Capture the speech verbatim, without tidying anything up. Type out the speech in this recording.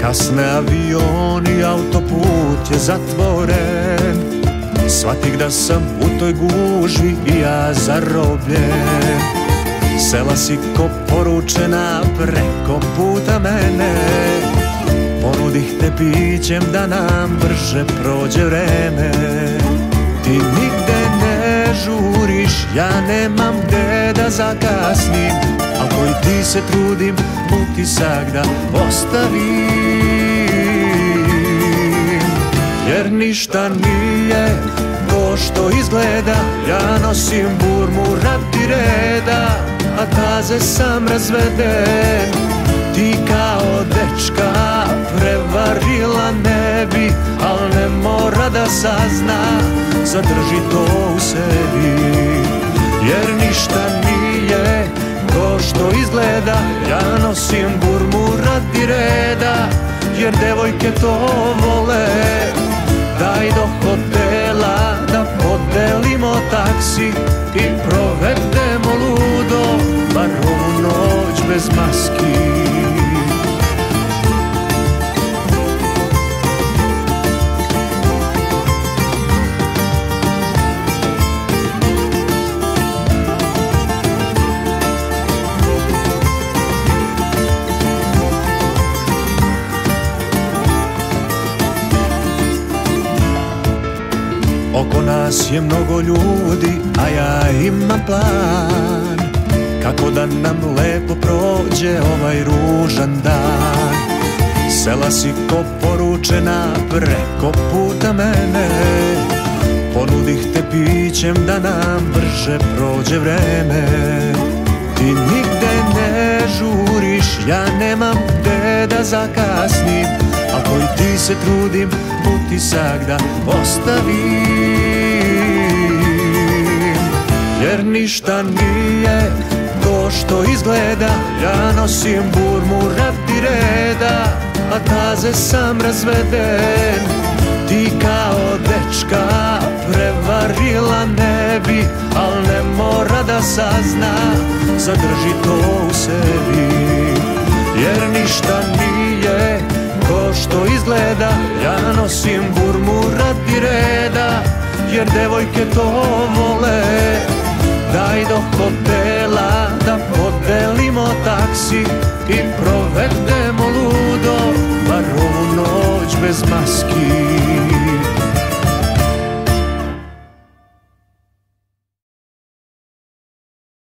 Kasne avioni, autoput je zatvoren. Shvatih da sam u toj gužvi i ja zarobljen. Sela si ko poručena preko puta mene. Ponudih te pićem da nam brže prođe vreme. Ti nigde ne žuriš, ja nemam gde da zakasnim, al koji ti se trudim utisak da ostavim. Jer ništa nije to što izgleda, ja nosim burmu radi reda, a taze sam razveden. Ti kao dečka prevarila ne bi, al ne mora da sazna, zadrži to u sebi. Jer ništa nije to što izgleda, ja nosim burmu radi reda, jer devojke to vole. Daj do hotela da podelimo taksi i provedemo ludo, bar ovu noć bez maski. Oko nas je mnogo ljudi, a ja imam plan kako da nam lepo prođe ovaj ružan dan. Sela si ko poručena preko puta mene. Ponudih te pićem da nam brže prođe vreme. Ti nigde ne žuriš, ja nemam gde da zakasnim, a koji ti se trudim utisak da ostavim. Jer ništa nije to što izgleda, ja nosim burmu radi reda, a taze sam razveden. Ti kao dečka prevarila ne bi, al ne mora da sazna, zadrži to u sebi. Jer ništa nije to što izgleda, ja nosim burmu radi reda, jer devojke to vole. Daj do hotela da podelimo taksi i provedemo ludo, bar ovu noć bez maski.